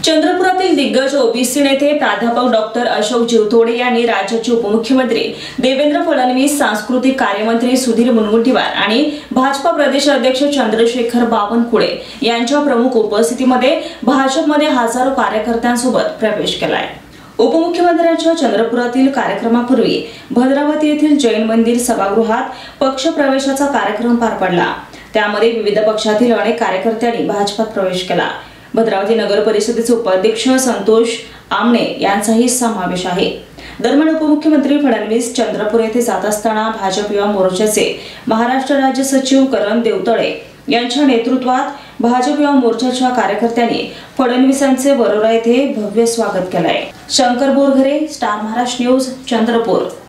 चंद्रपुरातील दिग्गज ओबीसी नेते प्राध्यापक डॉक्टर अशोक जीवतोडे यांनी राज्याचे उपमुख्यमंत्री देवेंद्र फडणवीस, सांस्कृतिक कार्यमंत्री सुधीर मुनगंटीवार आणि भाजपा प्रदेश अध्यक्ष चंद्रशेखर बावनकुळे यांच्या प्रमुख उपस्थितीमध्ये भाजपमध्ये हजारो कार्यकर्त्यांसोबत प्रवेश केलाय। उपमुख्यमंत्र्यांच्या चंद्रपुरातील कार्यक्रमापूर्वी भद्रावती येथील जैन मंदिर सभागृहात पक्ष प्रवेशाचा कार्यक्रम पार पडला। त्यामध्ये विविध पक्षातील अनेक कार्यकर्त्यांनी भाजपात प्रवेश केला। भद्रावती नगर परिषदेचे उपाध्यक्ष संतोष आमणे यांचाही समावेश आहे। दरम्यान उपमुख्यमंत्री फडणवीस चंद्रपूर येथे जात असताना भाजप युवा मोर्चाचे महाराष्ट्र राज्य सचिव करण देवतळे यांच्या नेतृत्वात भाजप युवा मोर्चाच्या कार्यकर्त्यांनी फडणवीसांचे वरोरा येथे भव्य स्वागत केले। Shankar Borghare, star Maharashtra news, Chandrapur.